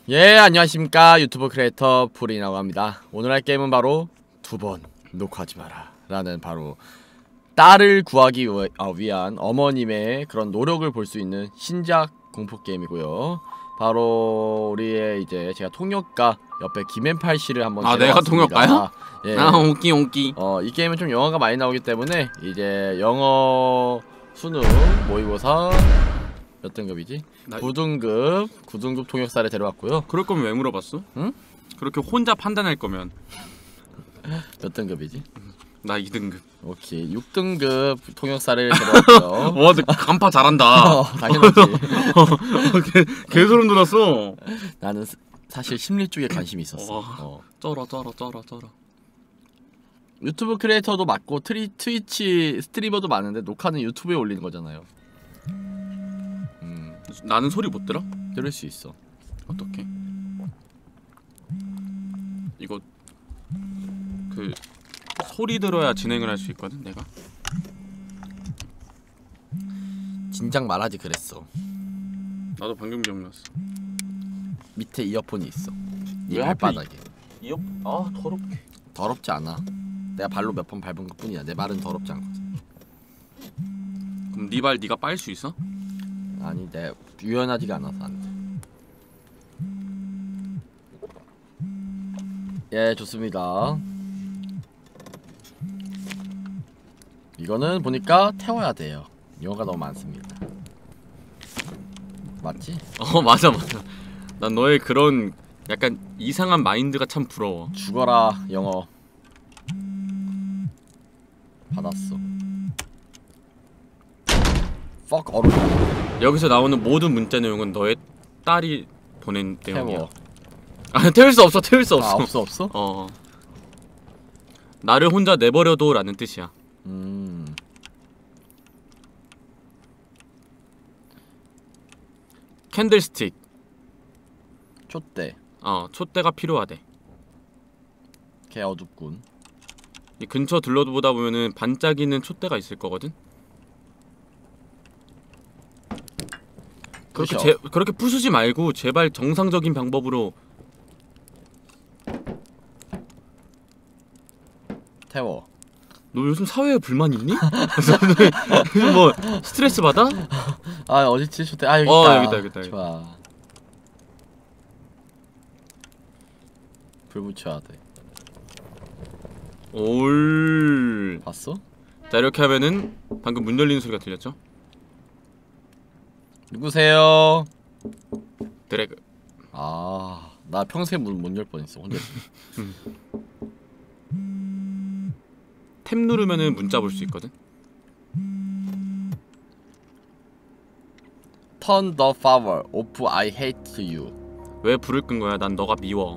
예, 안녕하십니까. 유튜브 크리에이터 풀이라고 합니다. 오늘 할 게임은 바로 두 번 녹화하지 마라 라는 바로 딸을 구하기 위한 어머님의 그런 노력을 볼 수 있는 신작 공포 게임이고요. 바로 우리의 이제 제가 통역가 옆에 김앤팔 씨를 한번 내가 통역가요? 예. 옹기 이 게임은 좀 영어가 많이 나오기 때문에 이제 영어 수능 모의고사 몇 등급이지? 9등급 통역사를 데려왔고요. 그럴 거면 왜 물어봤어? 응? 그렇게 혼자 판단할 거면 몇 등급이지? 나 2등급. 오케이, 6등급 통역사를 데려왔고요. 와, 너 간파 잘한다. 당연하지. 개소름 돋았어. 나는 사실 심리 쪽에 관심이 있었어. 쩔어. 유튜브 크리에이터도 맞고 트위치 스트리머도 많은데 녹화는 유튜브에 올리는 거잖아요. 나는 소리 못 들어? 들을 수 있어. 어떻게? 이거 그 소리 들어야 진행을 할 수 있거든, 내가. 진작 말하지 그랬어. 나도 방금 기억났어. 밑에 이어폰이 있어. 이 왜 하필 발바닥에. 더럽게. 더럽지 않아. 내가 발로 몇 번 밟은 것뿐이야. 내 발은 더럽지 않거든. 그럼 네 발 네가 빨 수 있어? 아니, 내가 유연하지가 않아서 안 돼. 예, 좋습니다. 이거는 보니까 태워야 돼요. 영어가 너무 많습니다. 맞지? 맞아. 난 너의 그런 약간 이상한 마인드가 참 부러워. 죽어라 영어. 받았어. fuck 어른. 여기서 나오는 모든 문자 내용은 너의 딸이 보낸 내용이야. 태워. 태울 수 없어. 없어? 나를 혼자 내버려둬 라는 뜻이야. 캔들스틱. 촛대. 촛대가 필요하대. 개 어둡군. 이 근처 둘러보다 보면은 반짝이는 촛대가 있을 거거든. 그렇게 부수지 말고 제발 정상적인 방법으로 태워. 너 요즘 사회에 불만 있니? 요즘 뭐 스트레스 받아? 어딨지? 촛대. 여기 있다. 여기다. 좋아. 불 붙여야 돼. 올. 봤어? 자, 이렇게 하면은 방금 문 열리는 소리가 들렸죠? 누구세요? 드래그. 나 평소에 문 못 열 뻔했어 혼자. 탭 누르면은 문자 볼 수 있거든. Turn the power off. I hate you. 왜 불을 끈 거야? 난 너가 미워.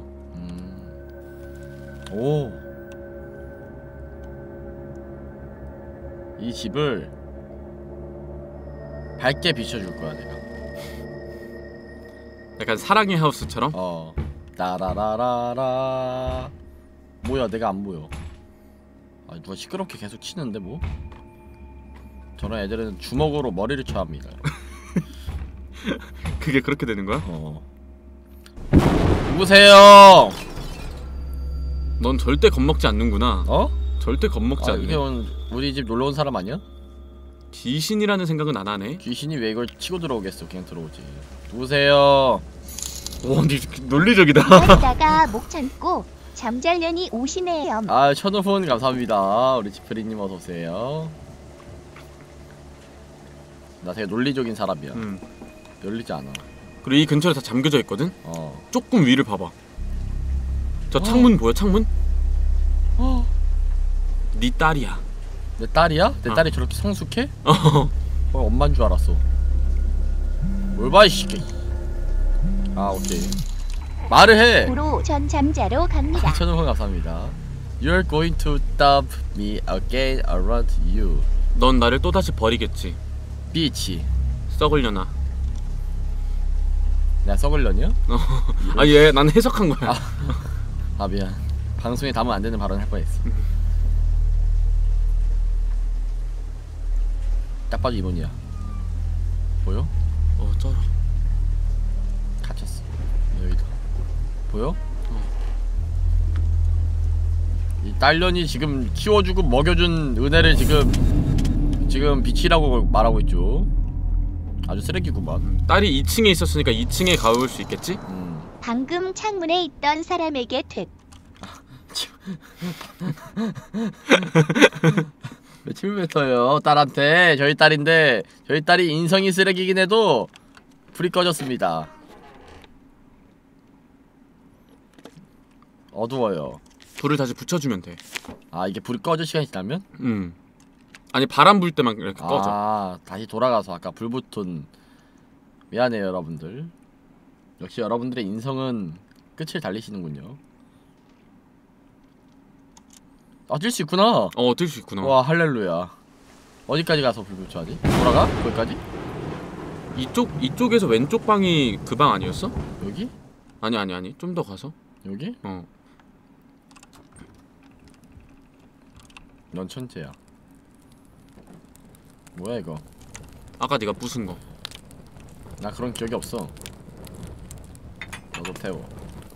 오. 이 집을 밝게 비춰줄 거야 내가. 약간 사랑의 하우스처럼? 따라라라라. 뭐야, 내가 안 보여. 누가 시끄럽게 계속 치는데 뭐? 저런 애들은 주먹으로 머리를 쳐야 합니다. 그게 그렇게 되는 거야? 누구세요? 넌 절대 겁먹지 않는구나. 절대 겁먹지 않네. 이게 우리 집 놀러온 사람 아니야? 귀신이라는 생각은 안 하네. 귀신이 왜 이걸 치고 들어오겠어. 그냥 들어오지. 누구세요? 오, 논리적이다. 하다가 목 참고 잠잘려니 오시네요. 천우훈 감사합니다. 우리 지프리님 어서오세요. 나 되게 논리적인 사람이야. 열리지 않아. 그리고 이 근처에 다 잠겨져 있거든? 조금 위를 봐봐. 저 창문 보여? 창문? 네 딸이야. 내 딸이야? 내 딸이 저렇게 성숙해? 엄만 줄 알았어. 뭘 봐, 이씨. 오케이. 말을 해. 도로 전 잠자러 갑니다. 천우훈 감사합니다. You're going to dump me again around you. 넌 나를 또다시 버리겠지. 비치. 썩으려나. 내가 썩으려냐? 얘 난 해석한 거야. 미안. 방송에 담으면 안 되는 발언 할 뻔했어. 딱 봐도 이분이야. 보여? 쩔어. 갇혔어. 여기다. 보여? 이 딸년이 지금 키워주고 먹여준 은혜를 지금 빛이라고 말하고 있죠. 아주 쓰레기구만. 딸이 2층에 있었으니까 2층에 가볼 수 있겠지? 방금 창문에 있던 사람에게 됐. 왜 침을 뱉어요 딸한테. 저희 딸인데 저희 딸이 인성이 쓰레기긴 해도 불이 꺼졌습니다. 어두워요. 불을 다시 붙여주면 돼. 아 이게 불이 꺼질 시간이 지나면? 아니 바람 불 때만 이렇게 꺼져. 아 다시 돌아가서 아까 불 붙은. 미안해요 여러분들. 역시 여러분들의 인성은 끝을 달리시는군요. 아 뛸 수 있구나. 뛸 수 있구나. 와 할렐루야. 어디까지 가서 불 붙여야지? 돌아가? 거기까지? 이쪽에서 왼쪽 방이 그 방 아니었어? 여기? 아니 좀 더 가서. 여기? 넌 천재야. 뭐야 이거? 아까 네가 부순 거. 나 그런 기억이 없어. 너도 태워.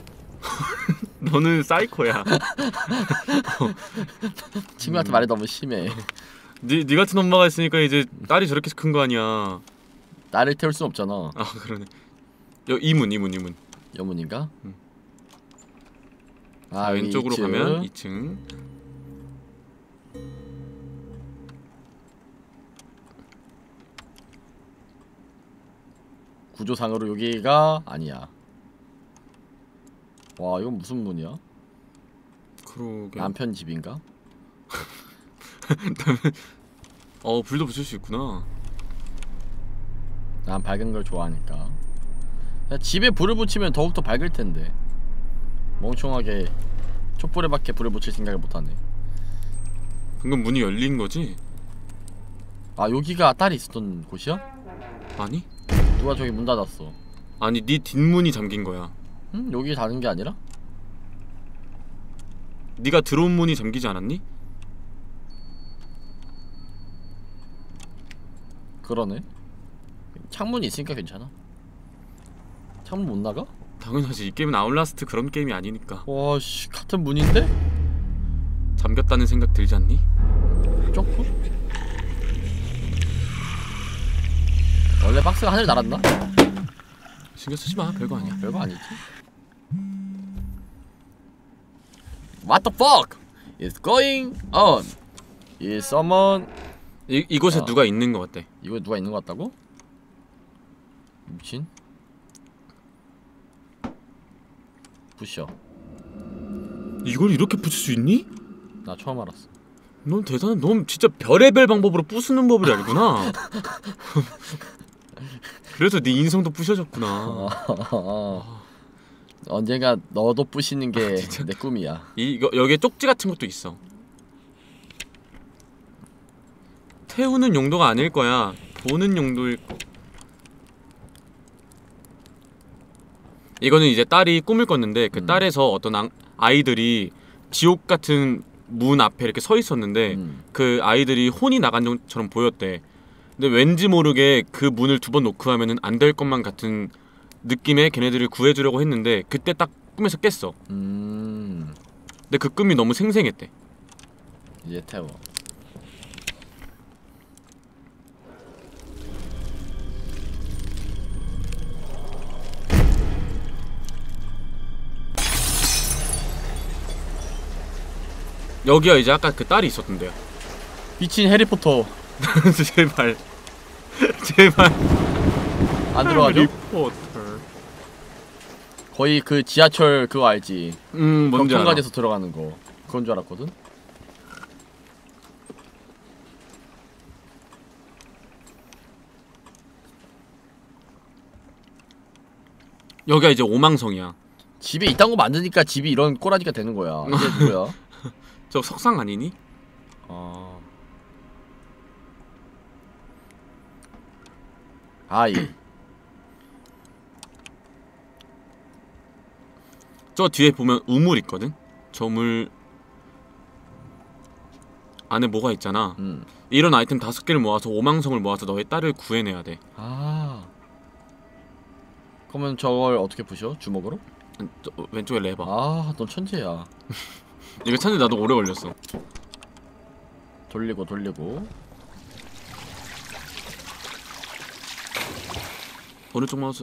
너는 사이코야. 친구한테 말이 너무 심해. 네 같은 엄마가 있으니까 이제 딸이 저렇게 큰 거 아니야. 나를 태울 순 없잖아. 아 그러네. 이문. 여문인가? 아 왼쪽으로 2층. 가면 2층. 구조상으로 여기가 아니야. 와 이건 무슨 문이야? 그러게. 남편 집인가? 불도 붙일 수 있구나. 난 밝은 걸 좋아하니까. 집에 불을 붙이면 더욱더 밝을 텐데. 멍청하게 촛불에 밖에 불을 붙일 생각을 못하네. 방금 문이 열린 거지? 아 여기가 딸이 있었던 곳이야? 아니? 누가 저기 문 닫았어. 아니 네 뒷문이 잠긴 거야. 응? 여기 닫은 게 아니라? 네가 들어온 문이 잠기지 않았니? 그러네. 창문이 있으니까 괜찮아. 창문 못 나가? 당연하지. 이 게임은 아웃라스트 그런 게임이 아니니까. 와씨 같은 문인데? 잠겼다는 생각 들지 않니? 조금? 원래 박스가 하늘 날았나? 신경 쓰지 마. 별거 아니야. 별거 아니지. What the fuck is going on? Is someone? 이곳에 누가 있는 것 같대. 이거 누가 있는 것 같다고? 미친? 부셔. 이걸 이렇게 붙일 수 있니? 나 처음 알았어. 넌 대단해. 넌 진짜 별의별 방법으로 부수는 법을 알구나. 그래서 네 인성도 부셔졌구나. 언젠가 너도 부시는 게 내 꿈이야. 여기에 쪽지 같은 것도 있어. 태우는 용도가 아닐 거야. 보는 용도일. 이거는 이제 딸이 꿈을 꿨는데 그 딸에서 어떤 아이들이 지옥 같은 문 앞에 이렇게 서 있었는데 그 아이들이 혼이 나간 것처럼 보였대. 근데 왠지 모르게 그 문을 2번 노크하면은 안 될 것만 같은 느낌에 걔네들을 구해주려고 했는데 그때 딱 꿈에서 깼어. 근데 그 꿈이 너무 생생했대. 이제 태워. 여기야 이제 아까 그 딸이 있었던 데야. 미친 해리포터. 제발 제발 안 들어가죠? 해리포터. 거의 그 지하철 그거 알지? 뭔지 알아. 벽통가에서 들어가는 거. 그건 줄 알았거든? 여기가 이제 오망성이야. 집에 이딴 거 만드니까 집이 이런 꼬라지가 되는 거야. 이게 뭐야? 저 석상 아니니? 아이. 저 뒤에 보면 우물 있거든? 저 물 안에 뭐가 있잖아. 이런 아이템 5개를 모아서 오망성을 모아서 너의 딸을 구해내야 돼. 그러면 저걸 어떻게 부셔? 주먹으로? 왼쪽에 레버. 넌 천재야. 이거 찾는데 나도 오래 걸렸어. 돌리고 오른쪽 마우스.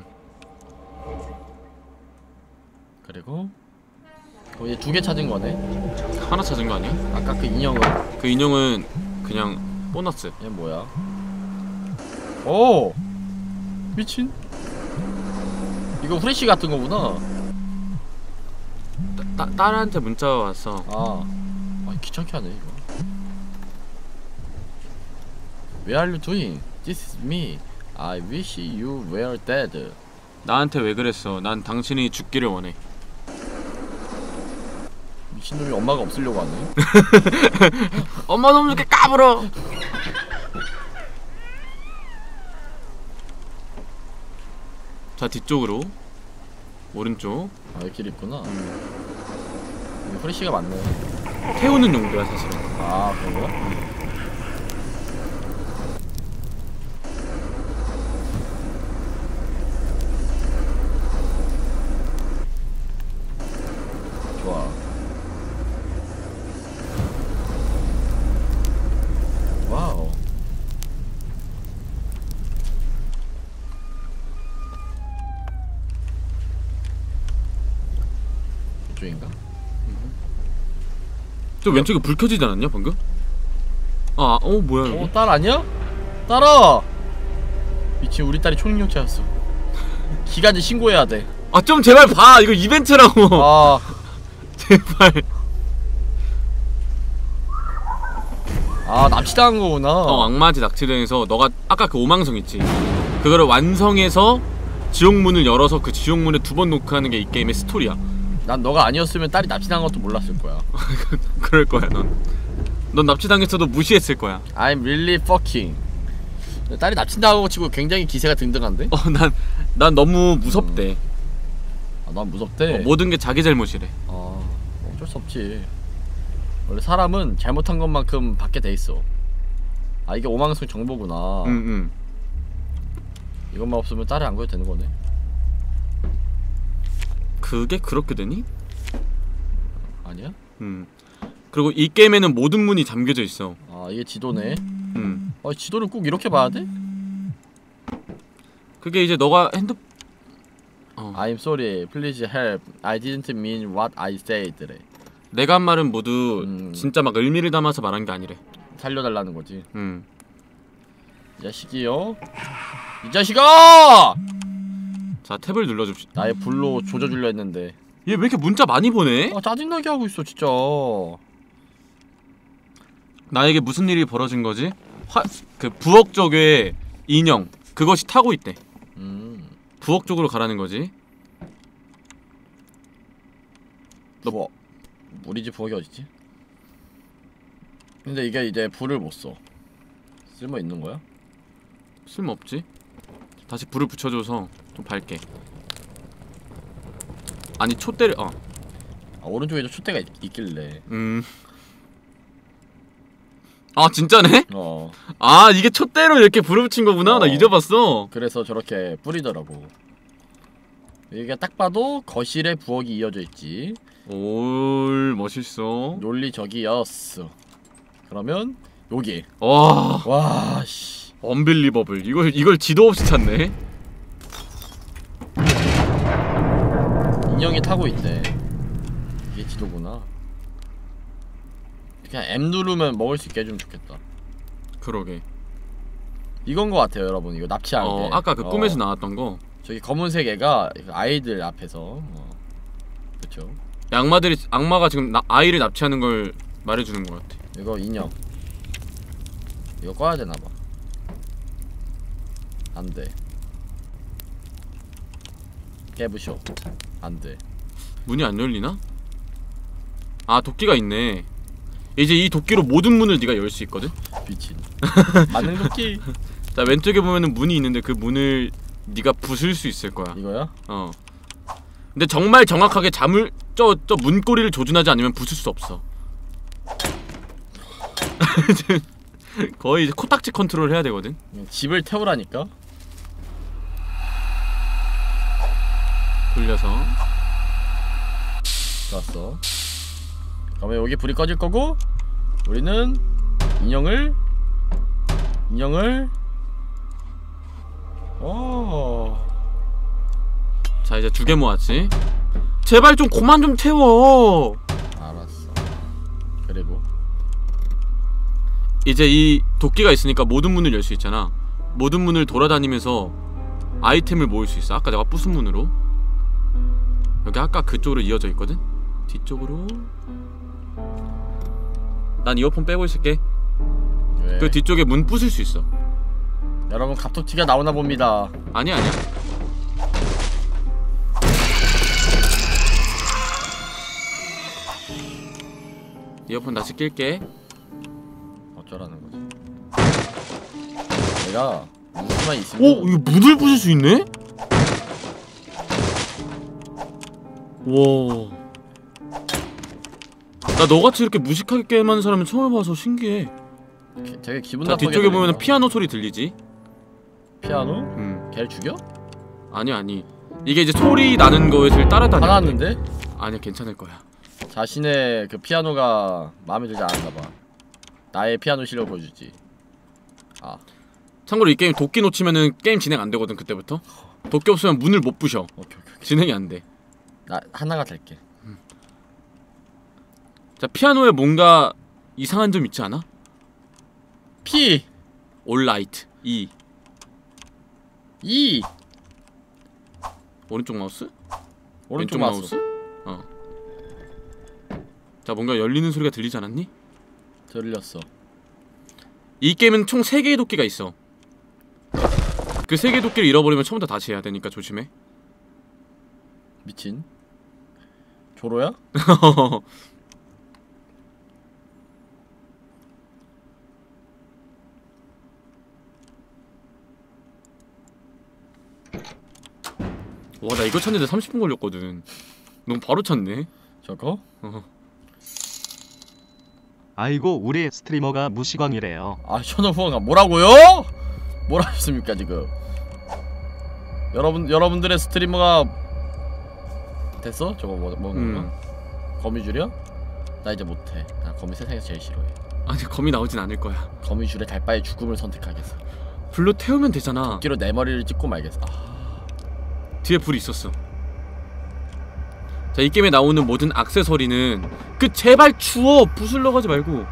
그리고 이제 2개 찾은 거네. 하나 찾은 거 아니야? 아까 그 인형은? 그 인형은 그냥 보너스. 얘 뭐야? 오! 미친. 이거 후레쉬 같은 거구나. 딸한테 문자가 왔어. 귀찮게 하네 이거. Where are you doing? This is me. I wish you were dead. 나한테 왜 그랬어? 난 당신이 죽기를 원해. 미친놈이 엄마가 없으려고 하네. 엄마 너무 이렇게 까불어. 자, 뒤쪽으로. 오른쪽. 여기 길 있구나. 후레쉬가 많네. 태우는 용도야 사실은. 그런 거야? 좋아. 와우. 이쪽인가? 저 왼쪽에 불 켜지지 않았냐 방금? 뭐야 여기? 딸 아니야? 딸아! 미친 우리 딸이 초능력자였어. 기간제 신고해야 돼. 좀 제발 봐. 이거 이벤트라고. 제발. 납치당한 거구나. 악마한테 납치당해서 너가 아까 그 오망성 있지? 그거를 완성해서 지옥문을 열어서 그 지옥문에 2번 노크하는 게 이 게임의 스토리야. 난 너가 아니었으면 딸이 납치당한 것도 몰랐을 거야. 그럴 거야 넌 납치당했어도 무시했을 거야. I'm really fucking. 딸이 납치당하고 치고 굉장히 기세가 등등한데? 난 너무 무섭대. 난 무섭대. 모든 게 자기 잘못이래. 어쩔 수 없지. 원래 사람은 잘못한 것만큼 받게 돼 있어. 이게 오망성 정보구나. 이것만 없으면 딸이 안 구해도 되는 거네. 그게 그렇게 되니? 아니야? 그리고 이 게임에는 모든 문이 잠겨져 있어. 이게 지도네. 지도를 꼭 이렇게 봐야 돼? 그게 이제 너가 I'm sorry, please help. I didn't mean what I said래. 내가 한 말은 모두 진짜 막 의미를 담아서 말한 게 아니래. 살려달라는 거지. 이 자식이요. 이 자식아! 자, 탭을 눌러줍시다. 나의 불로 조져주려 했는데 얘 왜 이렇게 문자 많이 보내? 짜증나게 하고 있어 진짜. 나에게 무슨 일이 벌어진 거지? 그 부엌 쪽에 인형 그것이 타고 있대. 부엌 쪽으로 가라는 거지. 우리 집 부엌이 어딨지? 근데 이게 이제 불을 못 써. 쓸모 있는 거야? 쓸모 없지. 다시 불을 붙여줘서 좀 밝게. 아니 촛대를 오른쪽에 촛대가 있길래. 진짜네? 이게 촛대로 이렇게 불을 붙인 거구나. 나 잊어봤어. 그래서 저렇게 뿌리더라고. 이게 딱 봐도 거실에 부엌이 이어져 있지. 올 멋있어. 논리 저기였어. 그러면 여기. 와 씨. 언빌리버블. 이걸 지도 없이 찾네. 인형이 타고 있대. 이게 지도구나. 그냥 M 누르면 먹을 수 있게 해주면 좋겠다. 그러게. 이건 거 같아요 여러분. 이거 납치할 때 아까 그 꿈에서 나왔던 거. 저기 검은색 애가 아이들 앞에서 그쵸. 악마가 지금 아이를 납치하는 걸 말해주는 것 같아. 이거 인형 이거 꺼야 되나봐. 안돼. 깨부셔. 안돼. 문이 안 열리나? 도끼가 있네. 이제 이 도끼로 모든 문을 네가 열 수 있거든? 미친. 만능 도끼. 자, 왼쪽에 보면은 문이 있는데 그 문을 네가 부술 수 있을 거야. 이거야? 근데 정말 정확하게 저 문고리를 조준하지 않으면 부술 수 없어. 거의 이제 코딱지 컨트롤 해야 되거든. 집을 태우라니까. 돌려서 좋았어. 그러면 여기 불이 꺼질 거고 우리는 인형을 자 이제 2개 모았지. 제발 좀 그만 좀 태워. 알았어. 그리고 이제 이 도끼가 있으니까 모든 문을 열 수 있잖아. 모든 문을 돌아다니면서 아이템을 모을 수 있어. 아까 내가 부순 문으로. 여기 아까 그쪽으로 이어져 있거든? 뒤쪽으로. 난 이어폰 빼고 있을게. 왜? 그 뒤쪽에 문 부술 수 있어. 여러분 갑툭튀가 나오나 봅니다. 아니야. 이어폰 다시 낄게. 어쩌라는 거지? 내가 무기만 있으면 오! 이거 문을 부술 수 있네? 와. 나 너같이 이렇게 무식하게 게임하는 사람은 처음 봐서 신기해. 되게 기분 자 나쁘게 뒤쪽에 보면 들린다. 피아노 소리 들리지? 피아노? 걔를 죽여? 아니 이게 이제 소리 나는 것을 따라다녀. 화났는데? 아니야 괜찮을 거야. 자신의 그 피아노가 마음에 들지 않았나봐. 나의 피아노 실력을 보여주지. 아 참고로 이 게임 도끼 놓치면은 게임 진행 안 되거든. 그때부터 도끼 없으면 문을 못 부셔. 오케이. 진행이 안 돼. 나 하나가 될게. 자 피아노에 뭔가 이상한 점 있지 않아? P All right. E. 오른쪽 마우스? 오른쪽 왼쪽 마우스. 어. 자 뭔가 열리는 소리가 들리지 않았니? 들렸어. 이 게임은 총 3개의 도끼가 있어. 그 3개의 도끼를 잃어버리면 처음부터 다시 해야 되니까 조심해. 미친. 조로야? 와 나 이거 찾는데 30분 걸렸거든. 너무 바로 찾네. 저거? 아이고 우리 스트리머가 무시광이래요. 아 현우 후원가 뭐라고요? 뭐라 했습니까 지금? 여러분들의 스트리머가 됐어? 저거 먹는 거? 거미줄이야? 나 이제 못해. 나 거미 세상에서 제일 싫어해. 아니 거미 나오진 않을 거야. 거미줄에 달 바에 죽음을 선택하겠어. 불로 태우면 되잖아. 끼로 내 머리를 찍고 말겠어. 뒤에 불이 있었어. 자 이 게임에 나오는 모든 액세서리는 그 제발 추워! 부술러 가지 말고.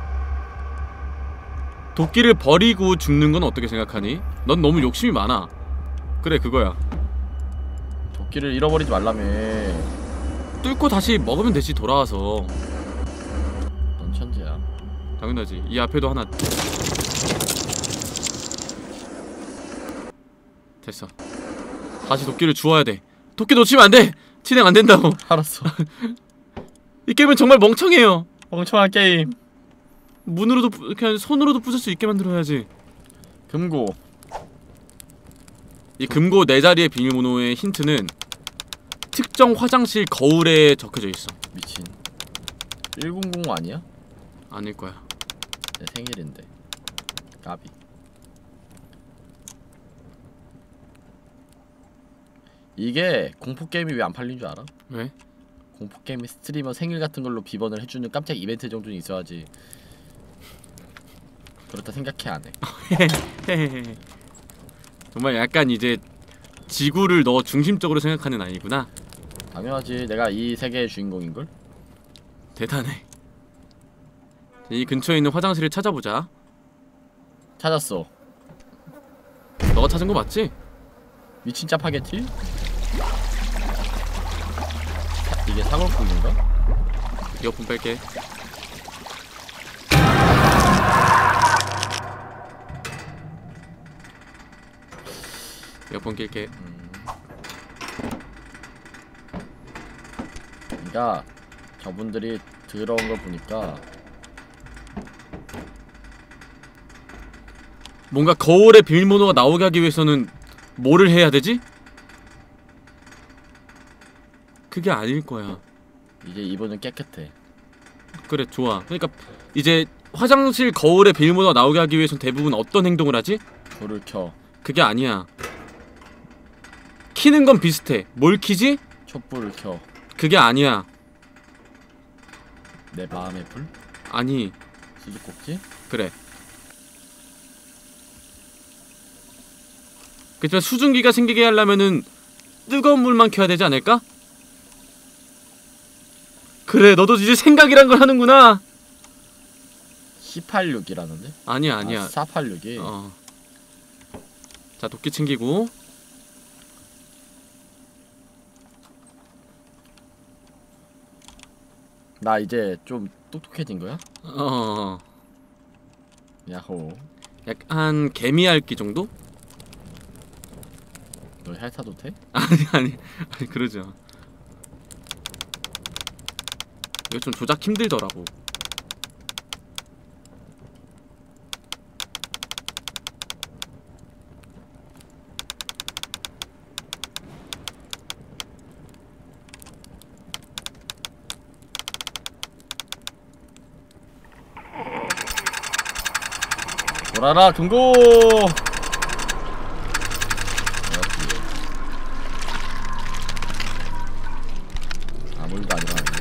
도끼를 버리고 죽는 건 어떻게 생각하니? 넌 너무 욕심이 많아. 그래 그거야. 도끼를 잃어버리지 말라며. 뚫고 다시 먹으면 되지 돌아와서. 넌 천재야. 당연하지. 이 앞에도 하나. 됐어. 다시 도끼를 주워야 돼. 도끼 놓치면 안 돼! 진행 안 된다고. 알았어. 이 게임은 정말 멍청해요. 멍청한 게임. 문으로도 그냥 손으로도 부술 수 있게 만들어야지. 금고. 이 금고 4자리의 비밀번호의 힌트는 특정 화장실 거울에 적혀져 있어. 미친. 1005 아니야? 아닐 거야. 내 생일인데. 까비. 이게 공포게임이 왜 안 팔린 줄 알아? 왜? 공포게임이 스트리머 생일 같은 걸로 비번을 해주는 깜짝 이벤트 정도는 있어야지. 그렇다 생각해 안 해. 정말 약간 이제 지구를 너 중심적으로 생각하는 아이구나. 당연하지. 내가 이 세계의 주인공인걸? 대단해. 이 근처에 있는 화장실을 찾아보자. 찾았어. 너가 찾은 거 맞지? 미친 짜파게티? 이게 사골국인가? 이어폰 뺄게. 이어폰 낄게. 그니까 저분들이 들어온 거 보니까 뭔가 거울의 비밀번호가 나오게 하기 위해서는 뭐를 해야 되지? 그게 아닐 거야. 이제 이분은 깨끗해. 그래 좋아. 그러니까 이제 화장실 거울의 비밀번호가 나오게 하기 위해서는 대부분 어떤 행동을 하지? 불을 켜. 그게 아니야. 키는 건 비슷해. 뭘 키지? 촛불을 켜. 그게 아니야. 내 마음의 불? 아니 수수꼭지? 그래. 그치만 수증기가 생기게 하려면은 뜨거운 물만 켜야 되지 않을까? 그래 너도 이제 생각이란 걸 하는구나. 186이라는데? 아니야 아니야. 486이. 자 도끼 챙기고. 나 이제 좀 똑똑해진 거야? 야호. 약간 개미핥기 정도? 너 핥아도 돼? 아니 그러죠. 이거 좀 조작 힘들더라고. 돌아라 금고. 아무 일도 안 일어나네.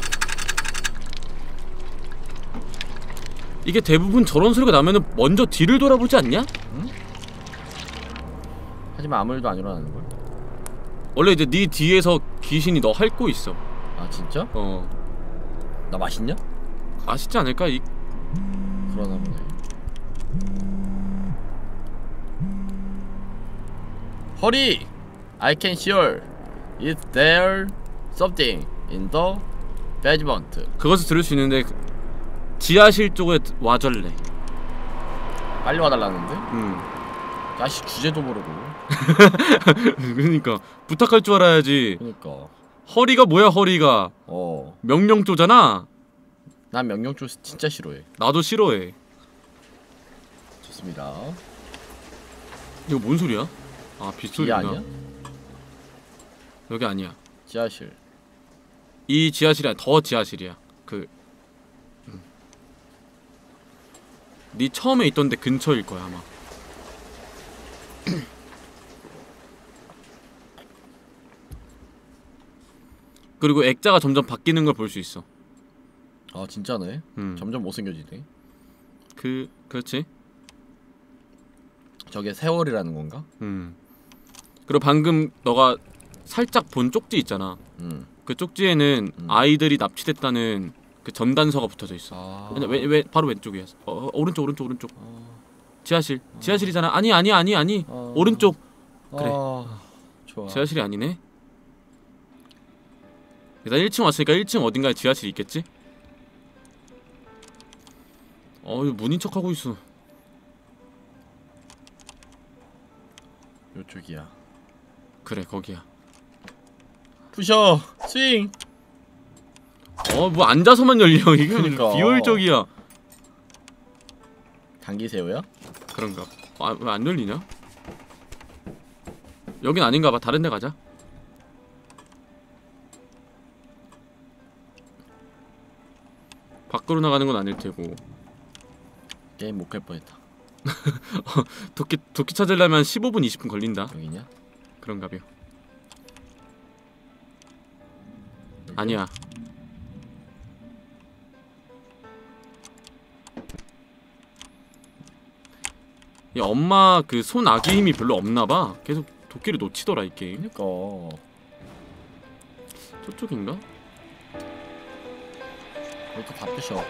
이게 대부분 저런 소리가 나면은 먼저 뒤를 돌아보지 않냐? 응? 하지만 아무 일도 안 일어나는 걸? 원래 이제 네 뒤에서 귀신이 너 핥고 있어. 아 진짜? 나 맛있냐? 아시지 않을까? 그러나 보네. Hurry! I can sure. Is there something in the basement? 그것을 들을 수 있는데 지하실 쪽에 와줄래. 빨리 와달라는데? 응. 자식 주제도 모르고. 그러니까 부탁할 줄 알아야지. 그니까. 허리가 뭐야 허리가. 명령조잖아. 난 명령조 진짜 싫어해. 나도 싫어해. 좋습니다. 이거 뭔 소리야? 아 빗소리구나. 아니야? 여기 아니야. 지하실. 이 지하실이 아니야. 더 지하실이야. 네 처음에 있던 데 근처일 거야 아마. 그리고 액자가 점점 바뀌는 걸 볼 수 있어. 아 진짜네. 점점 못생겨지네. 그렇지. 저게 세월이라는 건가? 그리고 방금 너가 살짝 본 쪽지 있잖아. 그 쪽지에는 아이들이 납치됐다는 그 전단서가 붙어져 있어. 왜 바로 왼쪽이야. 오른쪽. 지하실이잖아. 아니. 오른쪽. 그래. 좋아. 지하실이 아니네. 일단 1층 왔으니까 1층 어딘가에 지하실이 있겠지? 이거 문인 척하고 있어. 요쪽이야. 그래 거기야. 부셔! 스윙! 뭐 앉아서만 열려. 이게 그러니까. 비효율적이야. 당기새우야? 그런가. 왜 안 열리냐? 여긴 아닌가봐. 다른 데 가자. 밖으로 나가는 건 아닐 테고. 게임 못 갈 뻔했다. 도끼 찾으려면 15분 20분 걸린다. 여기냐? 그런가벼. 아니야. 이 엄마 그 손 아기 힘이 별로 없나봐. 계속 도끼를 놓치더라 이 게임. 그니까. 저쪽인가? 이것도 다 부셔.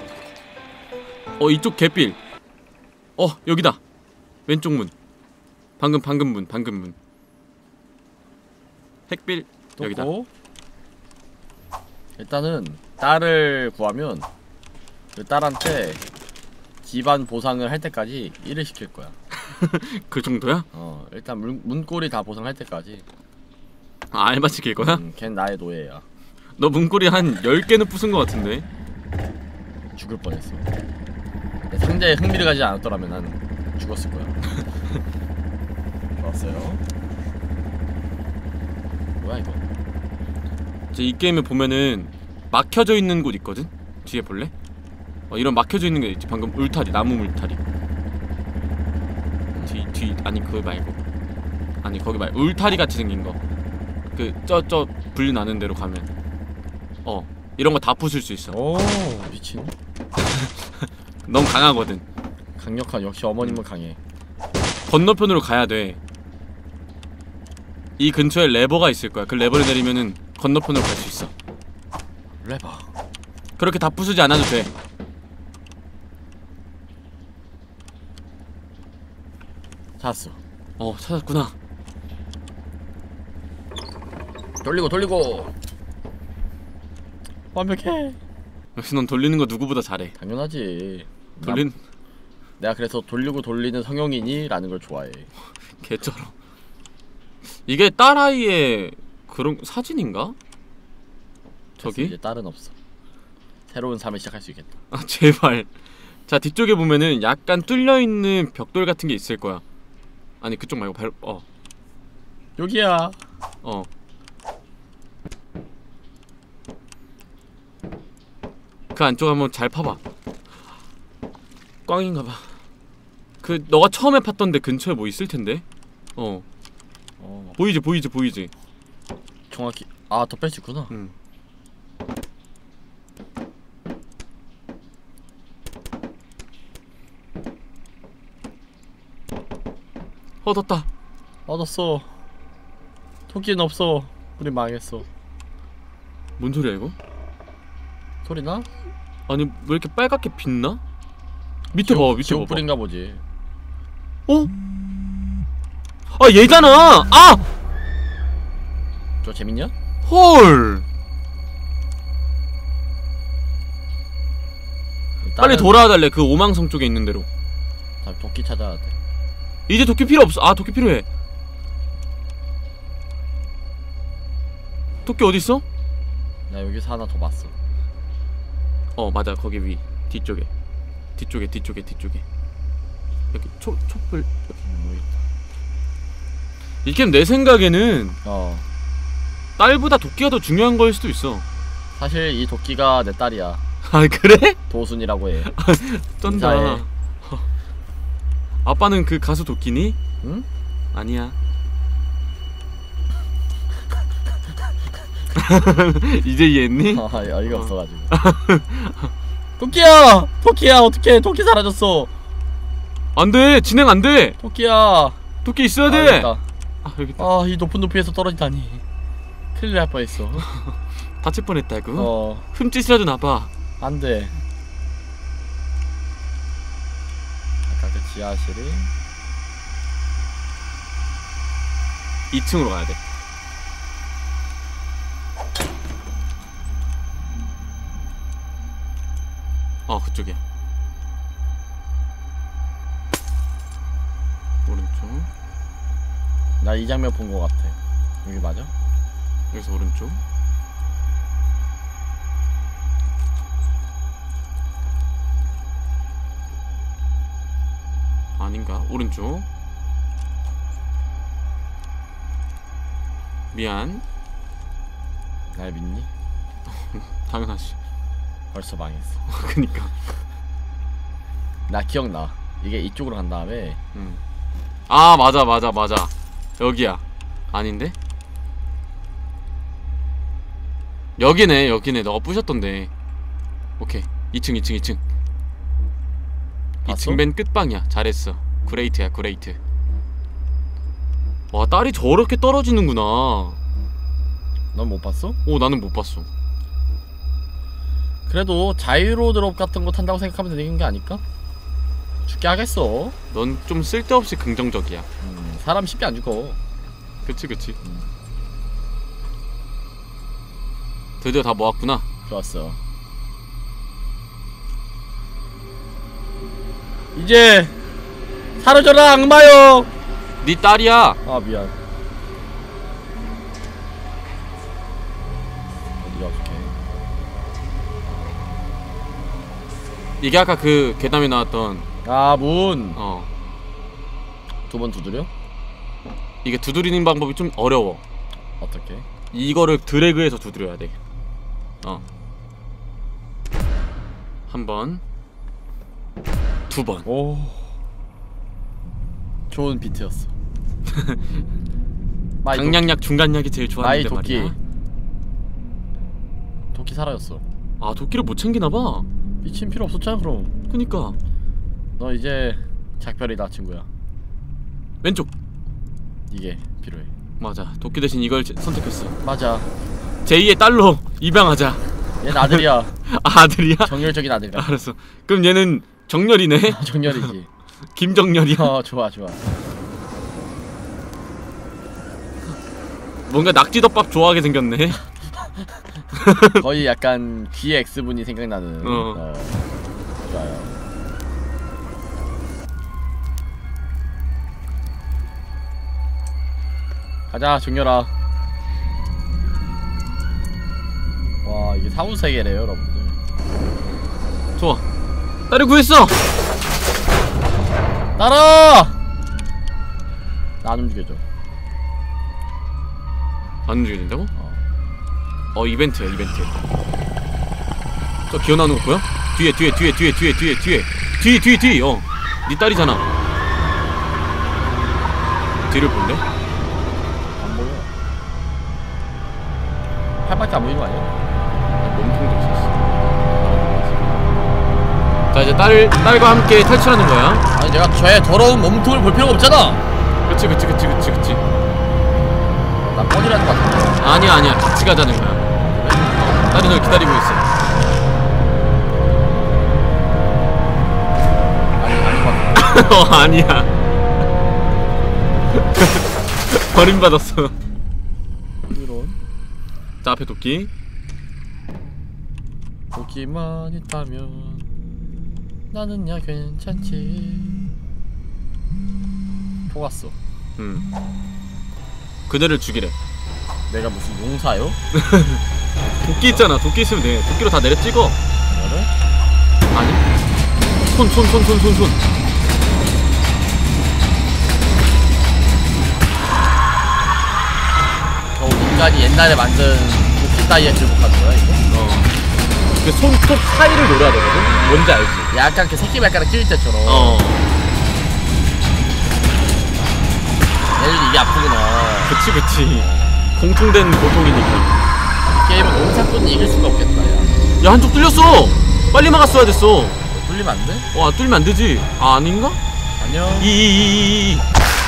이쪽 개삘. 여기다. 왼쪽 문. 방금 문. 핵빌 여기다. 일단은 딸을 구하면 그 딸한테 집안 보상을 할 때까지 일을 시킬 거야. 그 정도야? 일단 문고리 다 보상할 때까지. 알바 시킬 거야? 걘 나의 노예야. 너 문고리 한 10개는 부순 거 같은데. 죽을 뻔했어. 상대에 흥미를 가지지 않았더라면 난 죽었을 거야. 좋았어요. 뭐야 이거? 이제 이 게임에 보면은 막혀져 있는 곳 있거든? 뒤에 볼래? 이런 막혀져 있는 게 있지. 방금 울타리, 나무 울타리. 뒤 아니 그거 말고. 아니 거기 울타리 같이 생긴 거. 저 불 나는 데로 가면 이런 거 다 부술 수 있어. 오 미친. 너무 강하거든. 강력한 역시 어머님은 강해. 건너편으로 가야 돼. 이 근처에 레버가 있을 거야. 그 레버를 내리면은 건너편으로 갈 수 있어. 레버. 그렇게 다 부수지 않아도 돼. 찾았어. 찾았구나. 돌리고. 완벽해. 역시 넌 돌리는 거 누구보다 잘해. 당연하지. 내가 그래서 돌리는 성형이니? 라는 걸 좋아해. 개쩔어. 이게 딸아이의 그런 사진인가? 저기? 이제 딸은 없어. 새로운 삶을 시작할 수 있겠다. 아 제발. 자 뒤쪽에 보면은 약간 뚫려있는 벽돌 같은 게 있을 거야. 아니 그쪽 말고 여기야. 그 안쪽 한번 잘 파봐. 꽝인가봐. 그 너가 처음에 팠던데 근처에 뭐 있을 텐데. 보이지. 정확히 더 뺄 수 있구나. 얻었어. 토끼는 없어. 우리 망했어. 뭔 소리야 이거? 소리나? 아니 왜 이렇게 빨갛게 빛나? 밑에 봐봐. 지옥불인가 보지. 아 얘잖아. 저 재밌냐? 헐. 빨리 돌아와달래. 그 오망성 쪽에 있는 대로. 도끼 찾아야 돼. 이제 도끼 필요 없어. 도끼 필요해. 도끼 어딨어? 나 여기서 하나 더 봤어. 맞아. 거기 위 뒤쪽에 여기 촛불. 이 게임 내 생각에는 딸보다 도끼가 더 중요한 거일 수도 있어. 사실 이 도끼가 내 딸이야. 그래? 도순이라고 해. 쩐다. 인사해. 아빠는 그 가수 도끼니? 응? 아니야. 이제 이해했니? 어이가 없어가지고. 토끼야 어떡해. 토끼 사라졌어. 안돼. 진행 안돼. 토끼야. 도끼 있어야 돼. 여기 있다. 이 높은 높이에서 떨어지다니. 큰일 날 뻔했어. 다칠 뻔했다고? 흠짓이라도 나봐. 안돼. 아까 그 지하실이 2층으로 가야 돼. 그쪽이야. 오른쪽. 나 이 장면 본 거 같아. 여기 맞아? 여기서 오른쪽. 아닌가? 오른쪽. 미안. 날 믿니? 당연하지. 벌써 망했어. 그니까. 나 기억나. 이게 이쪽으로 간 다음에 맞아. 여기야. 아닌데? 여기네. 너가 부셨던데. 오케이. 2층. 봤어? 2층 맨 끝방이야. 잘했어. 그레이트야. 와, 딸이 저렇게 떨어지는구나. 넌 못 봤어? 나는 못 봤어. 그래도 자이로 드롭 같은 거 탄다고 생각하면 되는 게 아닐까? 죽게 하겠어. 넌 좀 쓸데없이 긍정적이야. 사람 쉽게 안 죽어. 그치. 드디어 다 모았구나. 좋았어. 이제 사라져라 악마여. 네 딸이야. 미안. 어디가 어떡해. 이게 아까 그 괴담에 나왔던 문. 어. 두 번 두드려? 이게 두드리는 방법이 좀 어려워. 어떻게? 이거를 드래그해서 두드려야 돼. 한 번, 두 번. 오. 좋은 비트였어. 강량약 중간약이 제일 좋았는데 도끼. 말이야. 도끼 사라졌어. 아 도끼를 못 챙기나봐. 미친 필요 없었잖아 그럼. 그니까. 너 이제 작별이다 친구야. 왼쪽. 이게 필요해. 맞아. 도끼 대신 이걸 선택했어. 맞아. 제2의 딸로 입양하자. 얘는 아들이야. 아, 아들이야? 정열적인 아들이야. 알았어. 그럼 얘는 정열이네. 정열이지. 김정열이야. 좋아 좋아. 뭔가 낙지덮밥 좋아하게 생겼네. 거의 약간 귀의 X분이 생각나는. 좋아요. 가자 정열아. 와 이게 사후세계래요 여러분들. 좋아. 딸을 구했어. 따라. 나 안 움직여줘. 안 움직여진다고? 이벤트야 이벤트. 저 기어나오는 거 보여? 뒤에 뒤에 네 딸이잖아. 뒤를 볼래? 안 보여. 팔밖에 안 보이는 거 아니야? 몸통도 있었어. 자 이제 딸과 함께 탈출하는 거야. 아니 내가 쟤 더러운 몸통을 볼 필요가 없잖아. 그치. 나 꺼지라는 거 같은데. 아니야 같이 가자는 거야. 딸이 널 기다리고 있어. 아닌 거 같아. 아니야. 버림받았어. 이런. 자 앞에 도끼. 도끼만 있다면 나는야 괜찮지. 속았어. 그대를 죽이래. 내가 무슨 용사요? 도끼 있잖아. 도끼 있으면 돼. 도끼로 다 내려 찍어. 너를? 아니. 손. 저 인간이 옛날에 만든 도끼 따위에 굴복하는 거야 이거? 그 손톱 사이를 노려야 되거든? 뭔지 알지? 약간 그 새끼 발가락 찔 때처럼. 얘는 이게 아프구나. 그치. 공통된 고통이니까. 이 게임은 농사꾼이 이길 수가 없겠다 야. 야 한쪽 뚫렸어! 빨리 막았어야 됐어. 뚫리면 안 돼? 뚫리면 안 되지. 아 아닌가? 안녕. 이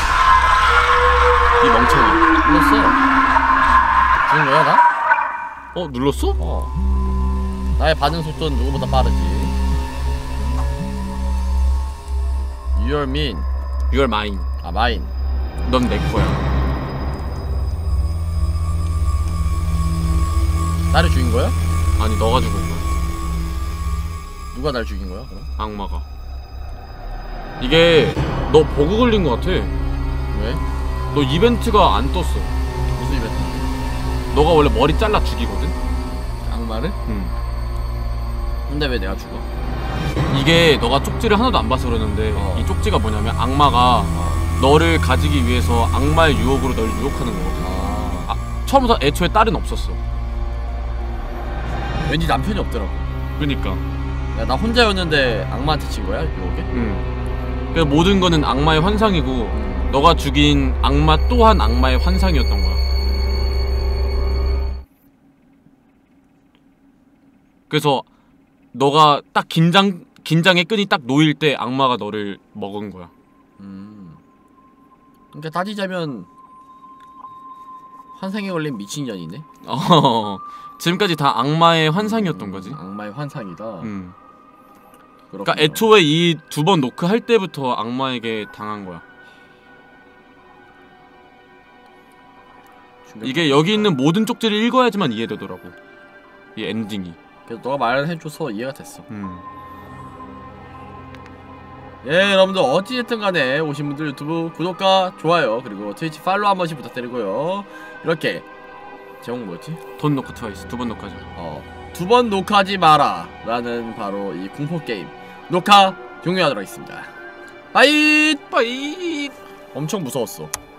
멍청이. 눌렀어. 죽은 거야 나? 눌렀어? 나의 반응 속도는 누구보다 빠르지. You're mean. You're mine. 아 mine. 넌 내 거야. 나를 죽인 거야? 아니 너가 죽은 거야. 누가 날 죽인 거야 그럼? 악마가. 이게 너 버그 걸린 거 같아. 왜? 너 이벤트가 안 떴어. 무슨 이벤트? 너가 원래 머리 잘라 죽이거든? 악마를? 근데 왜 내가 죽어? 이게 너가 쪽지를 하나도 안 봐서 그러는데 이 쪽지가 뭐냐면 악마가 너를 가지기 위해서 악마의 유혹으로 널 유혹하는 거거든. 처음부터 애초에 딸은 없었어. 왠지 남편이 없더라고. 그니까. 야, 나 혼자였는데 악마한테 친 거야 유혹에? 그 모든 거는 악마의 환상이고 너가 죽인 악마 또한 악마의 환상이었던 거야. 그래서 너가 딱 긴장의 끈이 딱 놓일 때 악마가 너를 먹은 거야. 그러니까 따지자면 환상에 걸린 미친년이네. 지금까지 다 악마의 환상이었던 거지. 악마의 환상이다. 그러니까 애초에 이 2번 노크 할 때부터 악마에게 당한 거야. 이게 여기 있는 모든 쪽지를 읽어야지만 이해되더라고. 이 엔딩이. 그래서 너가 말을 해줘서 이해가 됐어. 예 여러분들 어찌됐든 간에 오신 분들 유튜브 구독과 좋아요 그리고 트위치 팔로우 한 번씩 부탁드리고요. 이렇게 제목 뭐였지? 돈 녹화 트와이스 2번 녹화죠. 2번 녹화하지 마라 라는 바로 이 공포게임 녹화 종료하도록 하겠습니다. 빠잇! 빠잇! 엄청 무서웠어.